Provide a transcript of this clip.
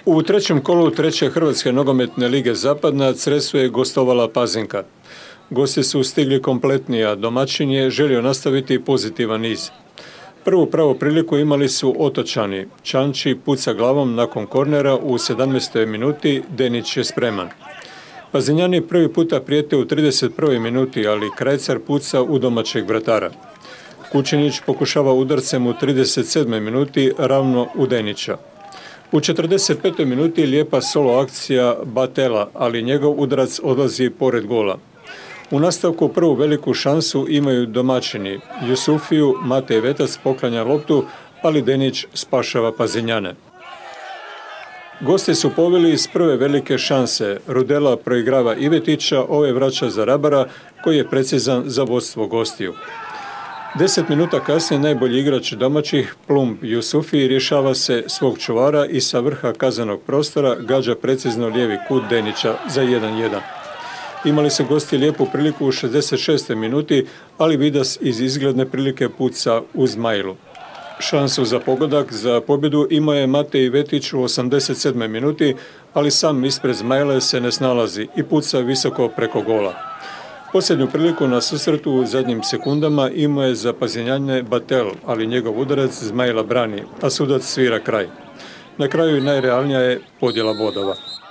U trećem kolu treće Hrvatske nogometne lige Zapadna Cresu je gostovala Pazinka. Gosti su stigli kompletni, a domaćin je želio nastaviti pozitivan niz. Prvu pravu priliku imali su Otočani. Čanči puca glavom nakon kornera u 17. minuti, Denić je spreman. Pazinjani prvi puta prijete u 31. minuti, ali Krajcar puca u domaćeg vratara. Kučinić pokušava udarcem u 37. minuti ravno u Denića. U 45. minuti lijepa solo akcija Batela, ali njegov udarac odlazi pored gola. U nastavku prvu veliku šansu imaju domaćini. Jusufiju Matej Vetac poklanja loptu, ali Denić spašava Pazinjane. Gosti su poveli iz prve velike šanse. Rudela proigrava Ivetića, ove vraća za Rabara, koji je precizan za vodstvo gostiju. 10 minuta kasnije najbolji igrač domaćih, Plumb Jusufi, rješava se svog čuvara i sa vrha kaznenog prostora gađa precizno lijevi kut Denića za 1-1. Imali su gosti lijepu priliku u 66. minuti, ali Vidas iz izgledne prilike puca u Zmajlu. Šansu za pogodak za pobjedu imao je Matej Vetić u 87. minuti, ali sam ispred Zmajle se ne snalazi i puca visoko preko gola. Posljednju priliku na susretu u zadnjim sekundama imao je za Pazinjane Batel, ali njegov udarac Zmajla brani, a sudac svira kraj. Na kraju najrealnija je podjela bodova.